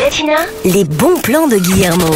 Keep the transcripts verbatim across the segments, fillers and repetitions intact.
Latina, les bons plans de Guillermo.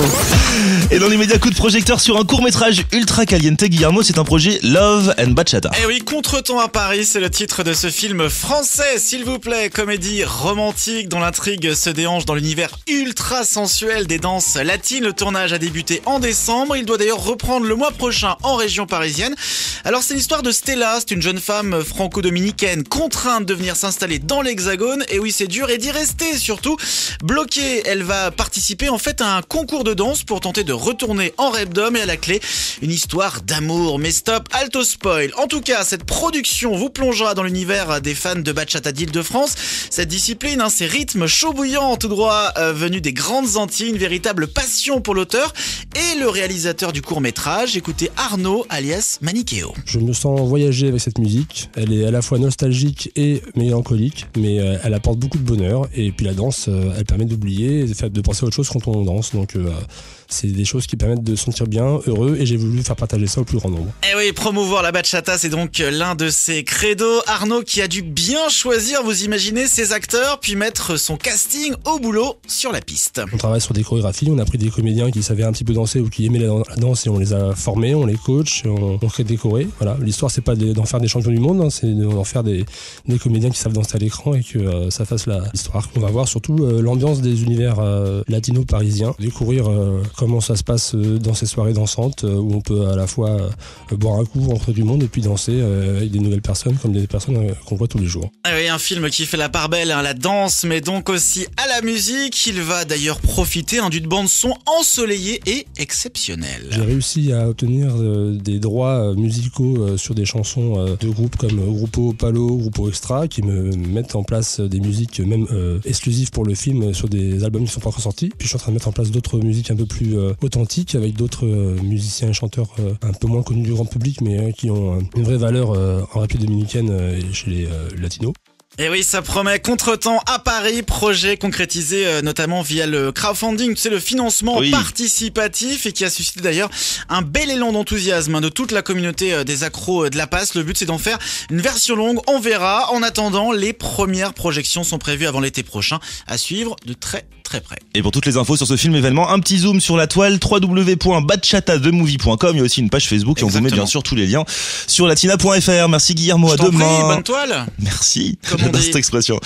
Et dans l'immédiat, coup de projecteur sur un court-métrage ultra caliente. Guillermo, c'est un projet Love and Bachata. Eh oui, Contretemps à Paris, c'est le titre de ce film français, s'il vous plaît. Comédie romantique dont l'intrigue se déhanche dans l'univers ultra sensuel des danses latines. Le tournage a débuté en décembre. Il doit d'ailleurs reprendre le mois prochain en région parisienne. Alors, c'est l'histoire de Stella. C'est une jeune femme franco-dominicaine contrainte de venir s'installer dans l'Hexagone. Et oui, c'est dur et d'y rester surtout. Bloquée, elle va participer en fait à un concours de danse pour tenter de retourner en Repdom, et à la clé, une histoire d'amour. Mais stop, alto spoil. En tout cas, cette production vous plongera dans l'univers des fans de Bachata d'Île-de-France. Cette discipline, hein, ces rythmes chauds bouillants, tout droit euh, venus des grandes Antilles, une véritable passion pour l'auteur et le réalisateur du court-métrage. Écoutez Arnaud, alias Manichéo. Je me sens voyager avec cette musique. Elle est à la fois nostalgique et mélancolique, mais euh, elle apporte beaucoup de bonheur. Et puis la danse, euh, elle permet d'oublier, de penser à autre chose quand on danse. Donc euh, c'est des choses qui permettent de se sentir bien, heureux, et j'ai voulu faire partager ça au plus grand nombre. Eh oui, promouvoir la bachata, c'est donc l'un de ses credos. Arnaud qui a dû bien choisir, vous imaginez, ses acteurs, puis mettre son casting au boulot sur la piste. On travaille sur des chorégraphies, on a pris des comédiens qui savaient un petit peu danser ou qui aimaient la danse, et on les a formés, on les coach, on, on crée des chorés. Voilà, l'histoire, c'est pas d'en faire des champions du monde, hein, c'est d'en faire des, des comédiens qui savent danser à l'écran et que euh, ça fasse la, l'histoire. On va voir surtout euh, l'ambiance des univers euh, latino-parisiens, découvrir euh, comment ça se passe dans ces soirées dansantes où on peut à la fois boire un coup, rentrer du monde et puis danser avec des nouvelles personnes comme des personnes qu'on voit tous les jours. Ah oui, un film qui fait la part belle à la danse, mais donc aussi à la musique. Il va d'ailleurs profiter hein, d'une bande-son ensoleillée et exceptionnelle. J'ai réussi à obtenir des droits musicaux sur des chansons de groupes comme Grupo Palo, Grupo Extra, qui me mettent en place des musiques même euh, exclusives pour le film sur des albums qui ne sont pas encore sortis. Puis je suis en train de mettre en place d'autres musiques un peu plus euh, authentique avec d'autres euh, musiciens et chanteurs euh, un peu moins connus du grand public, mais euh, qui ont euh, une vraie valeur euh, en République dominicaine euh, et chez les euh, latinos. Et oui, ça promet. Contretemps à Paris, projet concrétisé euh, notamment via le crowdfunding, tu sais, le financement oui. participatif, et qui a suscité d'ailleurs un bel élan d'enthousiasme hein, de toute la communauté euh, des accros euh, de la passe. Le but, c'est d'en faire une version longue, on verra. En attendant, les premières projections sont prévues avant l'été prochain, à suivre de très très près. Et pour toutes les infos sur ce film événement, un petit zoom sur la toile w w w point bachata the movie point com. Il y a aussi une page Facebook. Exactement. Et on vous met bien sûr tous les liens sur latina point f r. Merci Guillermo, Je à t'en demain. Prie, bonne toile. Merci. J'adore cette expression.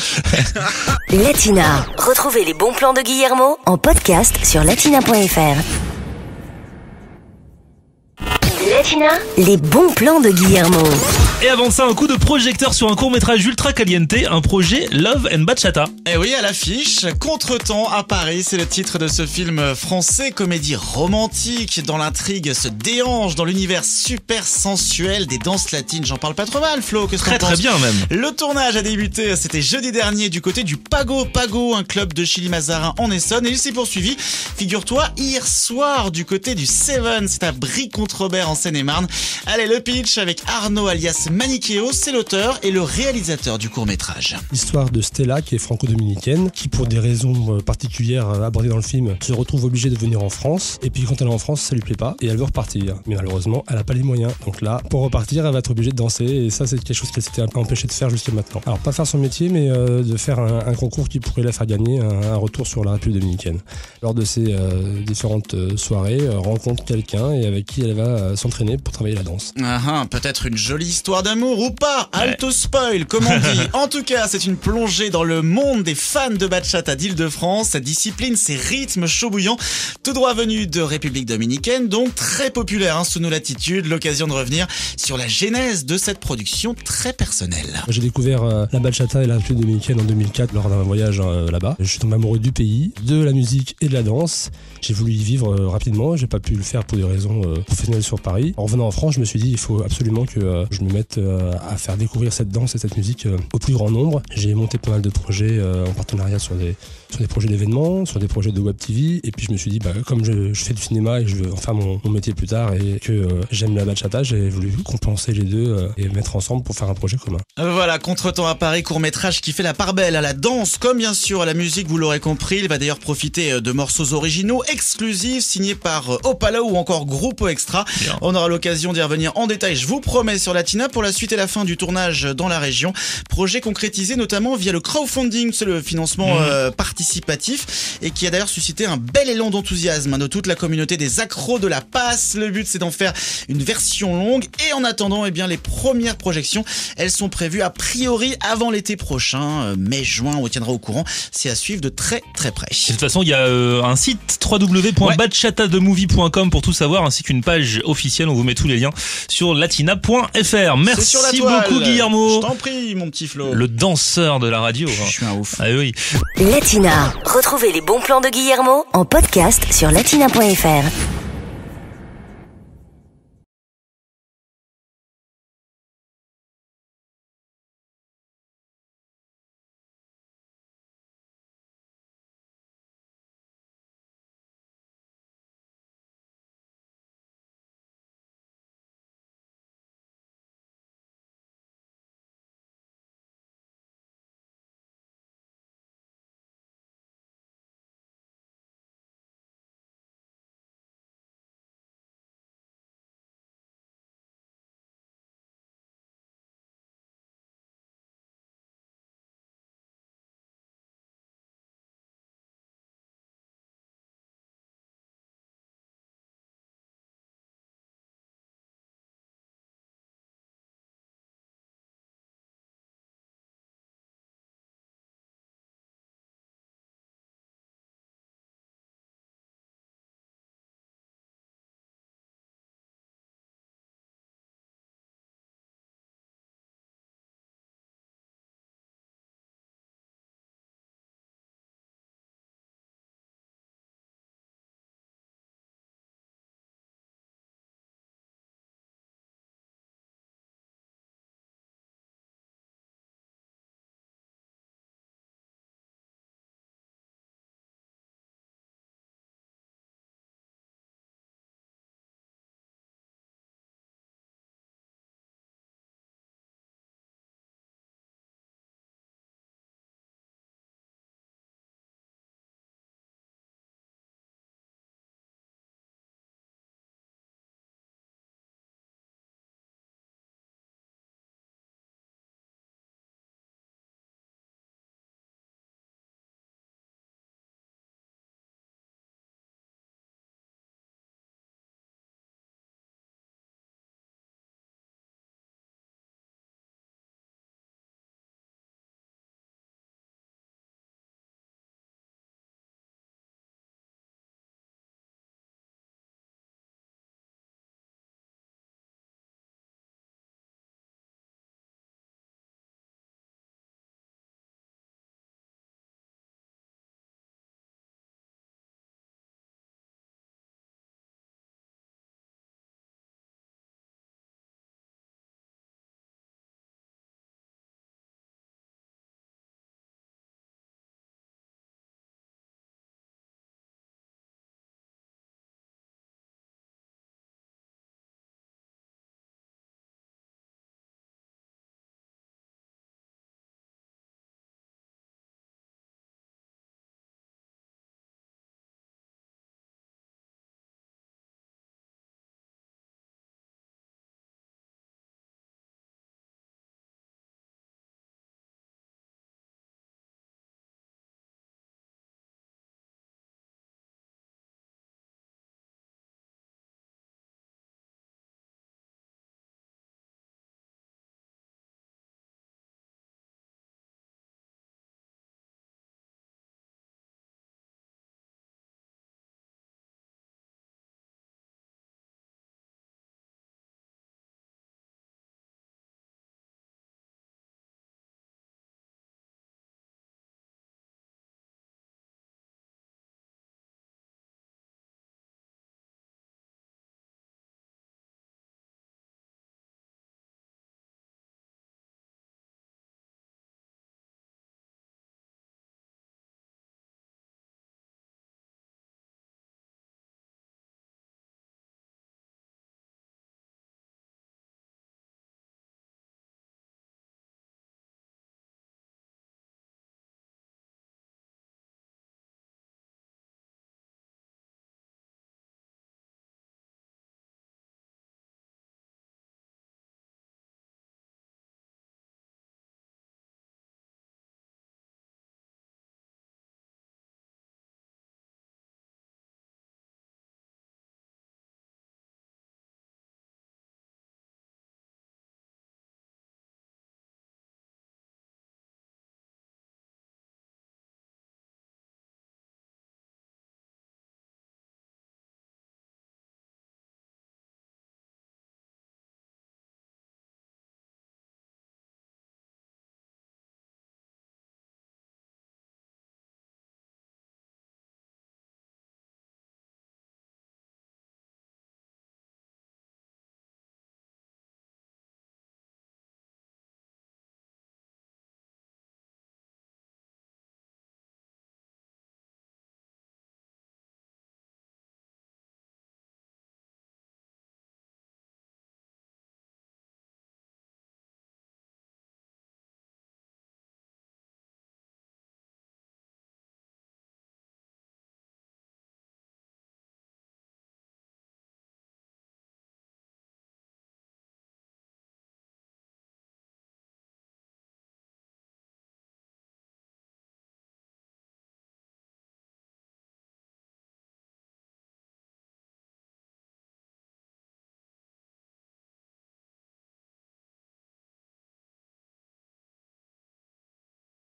Latina. Retrouvez les bons plans de Guillermo en podcast sur latina point f r. Latina, les bons plans de Guillermo. Et avant ça, un coup de projecteur sur un court-métrage ultra caliente, un projet Love and Bachata. Et oui, à l'affiche, Contretemps à Paris, c'est le titre de ce film français, comédie romantique dont l'intrigue se déhanche dans l'univers super sensuel des danses latines. J'en parle pas trop mal, Flo, qu'est-ce que Très très bien même. Le tournage a débuté, c'était jeudi dernier du côté du Pago Pago, un club de Chili-Mazarin en Essonne, et il s'est poursuivi, figure-toi, hier soir du côté du Seven, c'est à Brie-Contre-Robert en Seine-et-Marne. Allez, le pitch avec Arnaud alias Manichéo, c'est l'auteur et le réalisateur du court-métrage. L'histoire de Stella, qui est franco-dominicaine, qui pour des raisons particulières abordées dans le film, se retrouve obligée de venir en France. Et puis quand elle est en France, ça lui plaît pas et elle veut repartir. Mais malheureusement, elle a pas les moyens. Donc là, pour repartir, elle va être obligée de danser, et ça, c'est quelque chose qu'elle s'était empêchée de faire jusqu'à maintenant. Alors pas faire son métier, mais euh, de faire un, un concours qui pourrait la faire gagner un, un retour sur la République dominicaine. Lors de ces euh, différentes euh, soirées, euh, rencontre quelqu'un et avec qui elle va euh, s'entraîner pour travailler la danse. Ah, ah, peut-être une jolie histoire d'amour ou pas, alto spoil comme on dit. En tout cas, c'est une plongée dans le monde des fans de bachata d'Île-de-France. Sa discipline, ses rythmes chauds bouillants, tout droit venus de République dominicaine, donc très populaire hein, sous nos latitudes. L'occasion de revenir sur la genèse de cette production très personnelle. J'ai découvert euh, la bachata et la République dominicaine en deux mille quatre lors d'un voyage euh, là-bas. Je suis tombé amoureux du pays, de la musique et de la danse. J'ai voulu y vivre euh, rapidement, j'ai pas pu le faire pour des raisons euh, professionnelles sur Paris. En revenant en France, je me suis dit il faut absolument que euh, je me mette euh, à faire découvrir cette danse et cette musique euh, au plus grand nombre. J'ai monté pas mal de projets euh, en partenariat sur des, sur des projets d'événements, sur des projets de web T V, et puis je me suis dit bah, comme je, je fais du cinéma et je veux en faire mon, mon métier plus tard et que euh, j'aime la bachata, j'ai voulu compenser les deux euh, et mettre ensemble pour faire un projet commun. Voilà, Contretemps à Paris, court-métrage qui fait la part belle à la danse comme bien sûr à la musique, vous l'aurez compris. Il va d'ailleurs profiter de morceaux originaux exclusifs signés par Opala ou encore Grupo Extra. Bien. On aura l'occasion d'y revenir en détail, je vous promets, sur Latina. pour la suite et la fin du tournage dans la région. Projet concrétisé notamment via le crowdfunding, c'est le financement mmh. euh, participatif, et qui a d'ailleurs suscité un bel élan d'enthousiasme hein, de toute la communauté des accros de la passe. Le but, c'est d'en faire une version longue, et en attendant, eh bien, les premières projections, elles sont prévues a priori avant l'été prochain, euh, mai-juin, on vous tiendra au courant. C'est à suivre de très très près. De toute façon, il y a euh, un site w w w point bachata de movie point com pour tout savoir, ainsi qu'une page officielle. On vous met tous les liens sur latina point f r. Merci sur la toile. beaucoup, Guillermo. Je t'en prie, mon petit Flo. Le danseur de la radio. Je suis un ouf. Ah oui. Latina. Retrouvez les bons plans de Guillermo en podcast sur latina point f r.